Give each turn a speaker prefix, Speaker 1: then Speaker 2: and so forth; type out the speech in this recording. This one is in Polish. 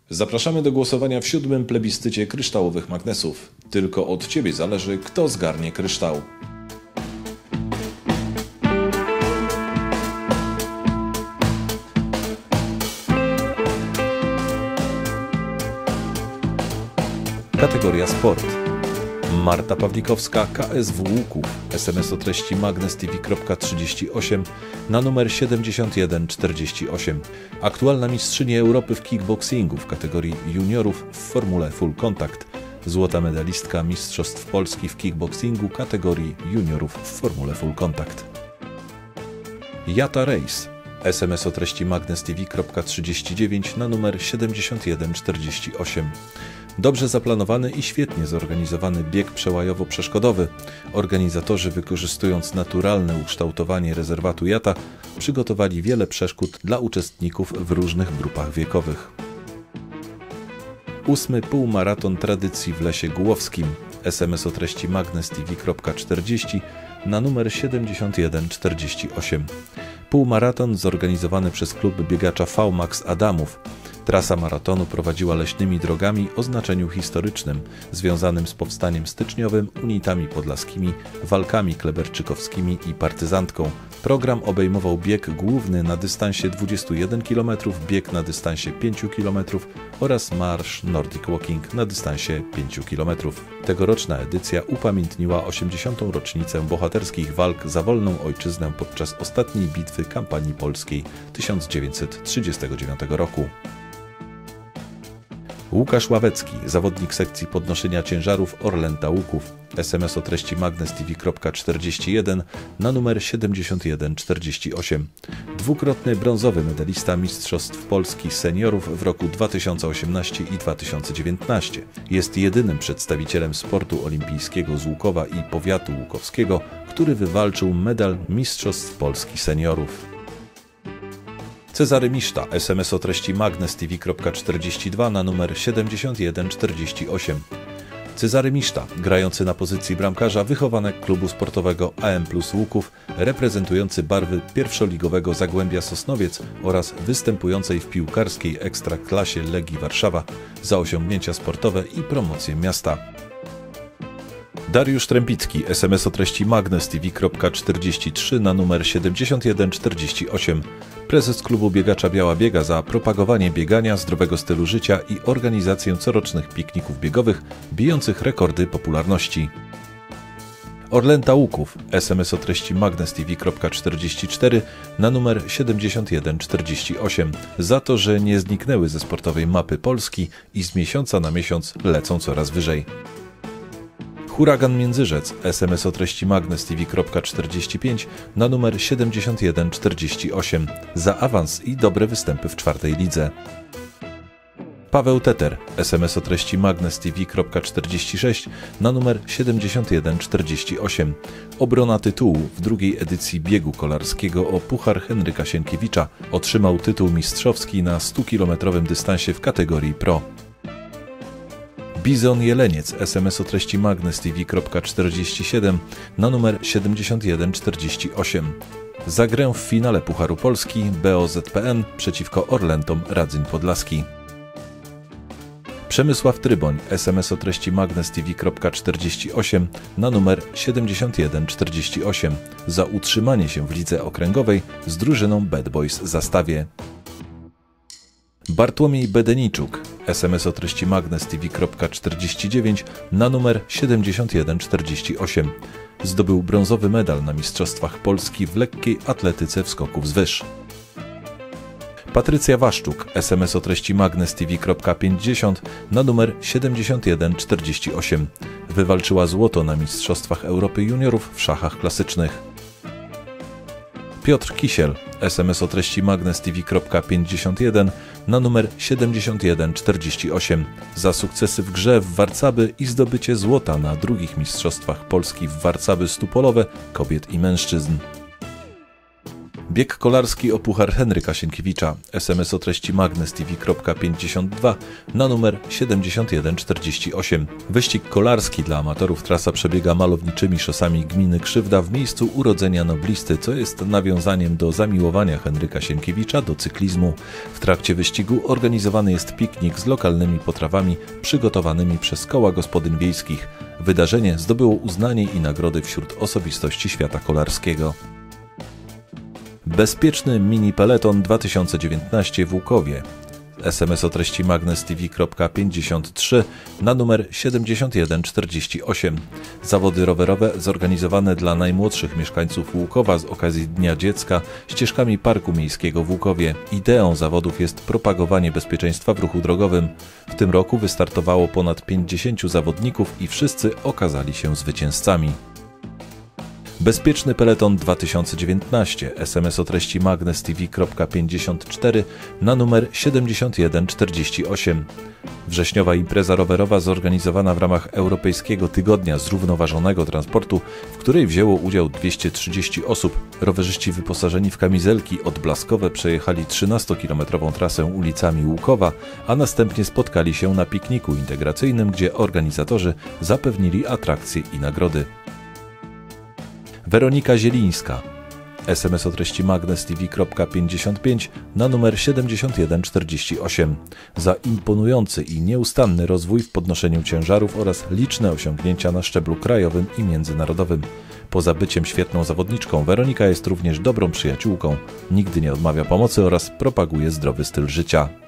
Speaker 1: Zapraszamy do głosowania w 7. plebiscycie kryształowych magnesów. Tylko od Ciebie zależy, kto zgarnie kryształ. Kategoria Sport. Marta Pawlikowska, KSW Łuków, SMS o treści magnestv.38 na numer 7148. Aktualna mistrzyni Europy w kickboxingu w kategorii juniorów w formule Full Contact. Złota medalistka Mistrzostw Polski w kickboxingu kategorii juniorów w formule Full Contact. Jata Race. SMS o treści magnestv.39 na numer 7148. Dobrze zaplanowany i świetnie zorganizowany bieg przełajowo-przeszkodowy. Organizatorzy, wykorzystując naturalne ukształtowanie rezerwatu Jata, przygotowali wiele przeszkód dla uczestników w różnych grupach wiekowych. 8. półmaraton tradycji w Lesie Głowskim. SMS o treści magnestv.40 na numer 7148. Półmaraton zorganizowany przez klub biegacza VMAX Adamów. Trasa maratonu prowadziła leśnymi drogami o znaczeniu historycznym, związanym z powstaniem styczniowym, unitami podlaskimi, walkami kleberczykowskimi i partyzantką. Program obejmował bieg główny na dystansie 21 km, bieg na dystansie 5 km oraz marsz Nordic Walking na dystansie 5 km. Tegoroczna edycja upamiętniła 80. rocznicę bohaterskich walk za wolną ojczyznę podczas ostatniej bitwy kampanii polskiej 1939 roku. Łukasz Ławecki, zawodnik sekcji podnoszenia ciężarów Orlęta Łuków. SMS o treści magnestv.41 na numer 7148. Dwukrotny brązowy medalista Mistrzostw Polski seniorów w roku 2018 i 2019. Jest jedynym przedstawicielem sportu olimpijskiego z Łukowa i powiatu łukowskiego, który wywalczył medal Mistrzostw Polski seniorów. Cezary Miszta, SMS o treści magnestv.42 na numer 7148. Cezary Miszta, grający na pozycji bramkarza, wychowanek klubu sportowego AM Plus Łuków, reprezentujący barwy pierwszoligowego Zagłębia Sosnowiec oraz występującej w piłkarskiej ekstraklasie Legii Warszawa za osiągnięcia sportowe i promocję miasta. Dariusz Trępicki, SMS o treści magnestv.43 na numer 7148. Prezes klubu biegacza Biała Biega za propagowanie biegania, zdrowego stylu życia i organizację corocznych pikników biegowych bijących rekordy popularności. Orlęta Łuków, SMS o treści magnestv.44 na numer 7148 za to, że nie zniknęły ze sportowej mapy Polski i z miesiąca na miesiąc lecą coraz wyżej. Huragan Międzyrzec, SMS o treści magnestv.45 na numer 7148 za awans i dobre występy w czwartej lidze. Paweł Teter, SMS o treści magnestv.46 na numer 7148. Obrona tytułu w drugiej edycji biegu kolarskiego o Puchar Henryka Sienkiewicza. Otrzymał tytuł mistrzowski na 100-kilometrowym dystansie w kategorii Pro. Bizon Jeleniec, SMS o treści magnestv.47 na numer 7148. Za grę w finale Pucharu Polski BOZPN przeciwko Orlentom Radzyń Podlaski. Przemysław Tryboń, SMS o treści magnestv.48 na numer 7148. Za utrzymanie się w lidze okręgowej z drużyną Bad Boys Zastawie. Bartłomiej Bedeniczuk, SMS o treści magnestv.49 na numer 7148. Zdobył brązowy medal na Mistrzostwach Polski w lekkiej atletyce w skoku wzwyż. Patrycja Waszczuk, SMS o treści magnestv.50 na numer 7148. Wywalczyła złoto na Mistrzostwach Europy Juniorów w szachach klasycznych. Piotr Kisiel, SMS o treści magnestv.51 na numer 7148 za sukcesy w grze w Warcaby i zdobycie złota na drugich Mistrzostwach Polski w Warcaby Stupolowe kobiet i mężczyzn. Bieg kolarski o Puchar Henryka Sienkiewicza. SMS o treści magnestv.52 na numer 7148. Wyścig kolarski dla amatorów. Trasa przebiega malowniczymi szosami gminy Krzywda w miejscu urodzenia noblisty, co jest nawiązaniem do zamiłowania Henryka Sienkiewicza do cyklizmu. W trakcie wyścigu organizowany jest piknik z lokalnymi potrawami przygotowanymi przez koła gospodyń wiejskich. Wydarzenie zdobyło uznanie i nagrody wśród osobistości świata kolarskiego. Bezpieczny mini peleton 2019 w Łukowie. SMS o treści magnestv.53 na numer 7148. Zawody rowerowe zorganizowane dla najmłodszych mieszkańców Łukowa z okazji Dnia Dziecka ścieżkami Parku Miejskiego w Łukowie. Ideą zawodów jest propagowanie bezpieczeństwa w ruchu drogowym. W tym roku wystartowało ponad 50 zawodników i wszyscy okazali się zwycięzcami. Bezpieczny peleton 2019. SMS o treści magnestv.54 na numer 7148. Wrześniowa impreza rowerowa zorganizowana w ramach Europejskiego Tygodnia Zrównoważonego Transportu, w której wzięło udział 230 osób. Rowerzyści wyposażeni w kamizelki odblaskowe przejechali 13-kilometrową trasę ulicami Łukowa, a następnie spotkali się na pikniku integracyjnym, gdzie organizatorzy zapewnili atrakcje i nagrody. Weronika Zielińska. SMS o treści magnestv.55 na numer 7148. Za imponujący i nieustanny rozwój w podnoszeniu ciężarów oraz liczne osiągnięcia na szczeblu krajowym i międzynarodowym. Poza byciem świetną zawodniczką, Weronika jest również dobrą przyjaciółką, nigdy nie odmawia pomocy oraz propaguje zdrowy styl życia.